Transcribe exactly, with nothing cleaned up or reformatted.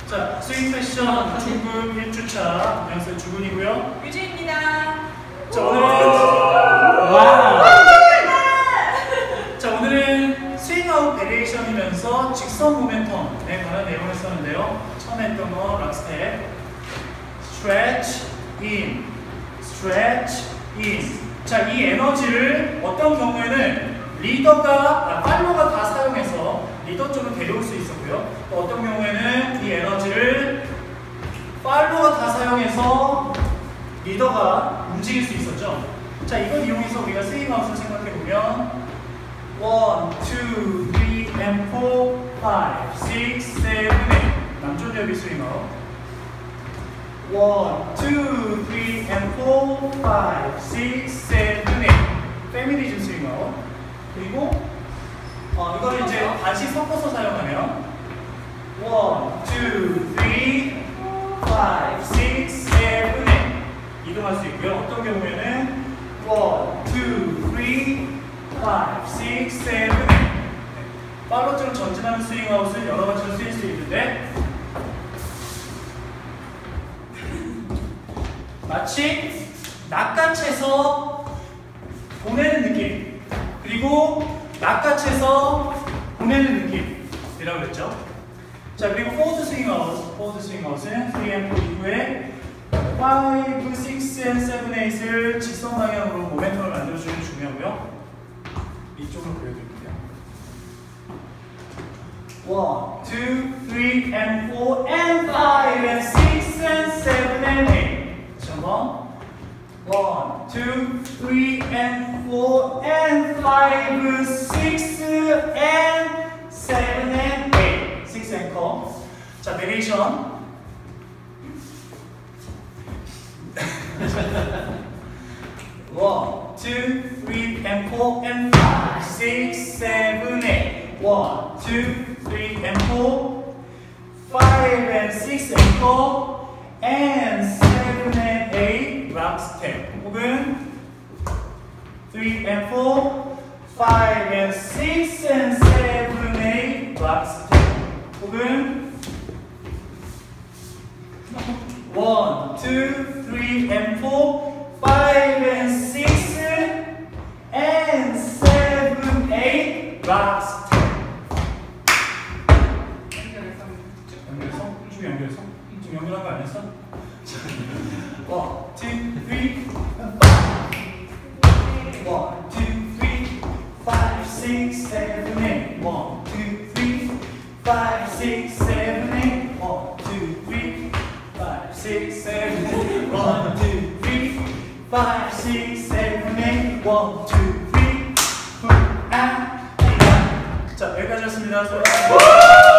자, 스윙 패션 중급 일 주차 안녕하세요, 주근이고요. 유주입니다. 자, 오늘은 와우. 자, 오늘은 스윙아웃 베리에이션이면서 직선 모멘텀에 관한 내용을 썼는데요. 처음에 했던 거 락스텝, stretch in, stretch in. 자, 이 에너지를 어떤 경우에는 리더가, 아, 팔로가 다 사용해서 리더 쪽으로 데려올 수 있었고요. 또 어떤 경우에는 이 에너지를 팔로가 다 사용해서 리더가 움직일 수 있었죠. 자, 이걸 이용해서 우리가 스윙아웃을 생각해보면 one, two, three, and four, five, six, seven, eight 남존여비 스윙아웃 one, two, three, and four, five, six, seven, eight 페미니즘 스윙아웃 그리고 어, 이거를 이제 다시 섞어서 사용하면 one, two, three, five, six, seven, eight 이동할 수 있고요. 어떤 경우에는 one, two, three, five, six, seven, eight 팔로처럼 전진하는 스윙아웃을 여러 가지로 쓰일 수 있는데 마치 낚아채서 보내는 느낌 그리고 낚아채서 보내는 느낌이라고 그랬죠. 자, 그리고 포워드 스윙아웃, 포워드 스윙아웃은 쓰리 앤 포 이후에 파이브, 식스 앤 세븐, 에잇을 직선 방향으로 모멘텀을 만들어주는 게 중요하고요. 이쪽으로 보여드릴게요. one, two, three, and four, and five, and six, and seven, and eight. 다시 한번. one, two, three, and four, and five, six, and seven, and eight. six 앵커. 자, 베리에이션. one, two, three, and four, and five, six, seven, eight. one, two, three, and four, five, and six, and four, and seven, and eight. 락 스텝. 혹은 three, and four, five, and six, and seven, eight. 락 스텝. 혹은 one, two, three, and four, five, and six, and seven, eight. 락 스텝. 연결해서? 쭉 연결해서? 좀 연결한 거 아니었어? one, two, three, five. one, two, three, five, six, seven, eight. one, two, three, five, six, seven, eight. one, two, three, five, six, seven, eight. one, two, three, five, six, seven, eight. one, two, three, four, and 자, 여기까지였습니다.